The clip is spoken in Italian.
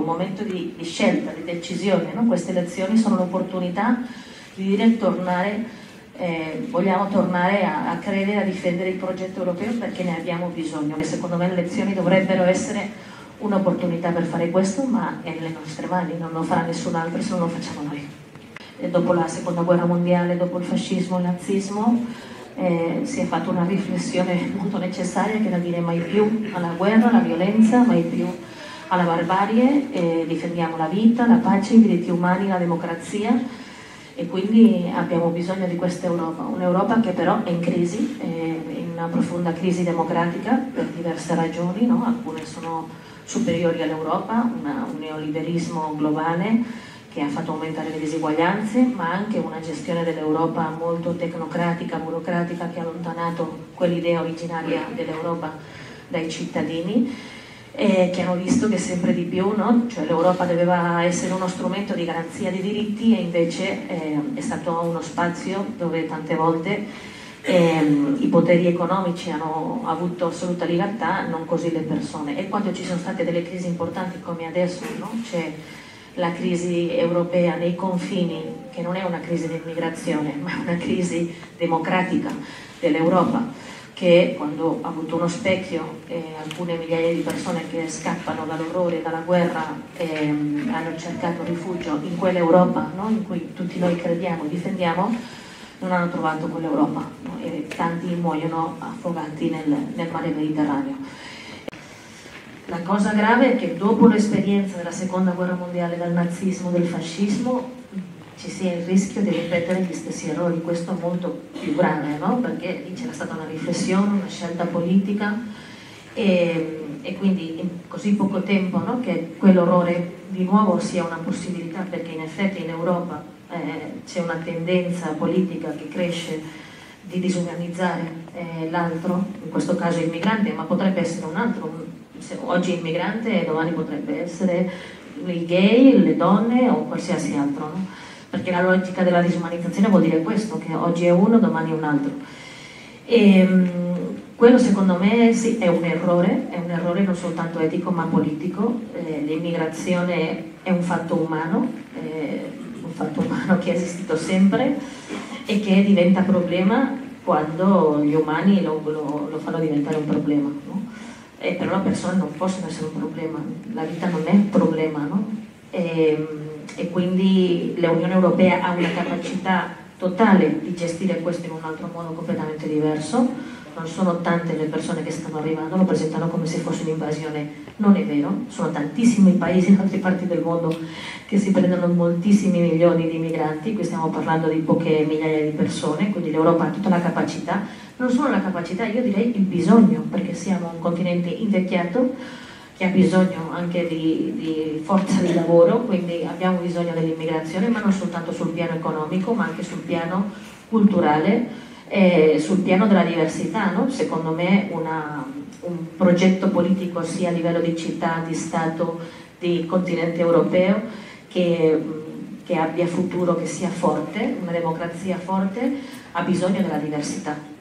Un momento di scelta, di decisione, no? Queste elezioni sono l'opportunità di dire vogliamo tornare a credere, a difendere il progetto europeo perché ne abbiamo bisogno. E secondo me le elezioni dovrebbero essere un'opportunità per fare questo, ma è nelle nostre mani, non lo farà nessun altro se non lo facciamo noi. E dopo la seconda guerra mondiale, dopo il fascismo, il nazismo, si è fatta una riflessione molto necessaria che era dire mai più alla guerra, alla violenza, mai più alla barbarie, difendiamo la vita, la pace, i diritti umani, la democrazia, e quindi abbiamo bisogno di questa Europa, un'Europa che però è in crisi, in una profonda crisi democratica per diverse ragioni, no? Alcune sono superiori all'Europa, un neoliberismo globale che ha fatto aumentare le disuguaglianze, ma anche una gestione dell'Europa molto tecnocratica, burocratica, che ha allontanato quell'idea originaria dell'Europa dai cittadini, che hanno visto che sempre di più, no? Cioè l'Europa doveva essere uno strumento di garanzia dei diritti e invece è stato uno spazio dove tante volte i poteri economici hanno avuto assoluta libertà, non così le persone. E quando ci sono state delle crisi importanti come adesso, no? C'è la crisi europea nei confini, che non è una crisi di immigrazione, ma è una crisi democratica dell'Europa, che quando ha avuto uno specchio, alcune migliaia di persone che scappano dall'orrore, dalla guerra, hanno cercato rifugio in quell'Europa, no? In cui tutti noi crediamo e difendiamo, non hanno trovato quell'Europa, no? E tanti muoiono affogati nel mare Mediterraneo. La cosa grave è che dopo l'esperienza della seconda guerra mondiale, del nazismo, del fascismo, ci sia il rischio di ripetere gli stessi errori. Questo è molto più grave, no? Perché lì c'era stata una riflessione, una scelta politica e quindi in così poco tempo, no? Che quell'orrore di nuovo sia una possibilità, perché in effetti in Europa c'è una tendenza politica che cresce di disumanizzare l'altro, in questo caso il migrante, ma potrebbe essere un altro. Oggi il migrante e domani potrebbe essere il gay, le donne o qualsiasi altro, no? Perché la logica della disumanizzazione vuol dire questo, che oggi è uno, domani è un altro. E quello secondo me sì, è un errore non soltanto etico ma politico. L'immigrazione è un fatto umano che è esistito sempre e che diventa problema quando gli umani lo fanno diventare un problema, no? Però le persone non possono essere un problema, la vita non è un problema, no? E quindi l'Unione Europea ha una capacità totale di gestire questo in un altro modo completamente diverso. Non sono tante le persone che stanno arrivando, lo presentano come se fosse un'invasione, non è vero, sono tantissimi paesi in altre parti del mondo che si prendono moltissimi milioni di migranti, qui stiamo parlando di poche migliaia di persone, quindi l'Europa ha tutta la capacità, non solo la capacità, io direi il bisogno, perché siamo un continente invecchiato che ha bisogno anche di forza di lavoro, quindi abbiamo bisogno dell'immigrazione, ma non soltanto sul piano economico, ma anche sul piano culturale, sul piano della diversità, no? Secondo me un progetto politico sia a livello di città, di Stato, di continente europeo che abbia futuro, che sia forte, una democrazia forte, ha bisogno della diversità.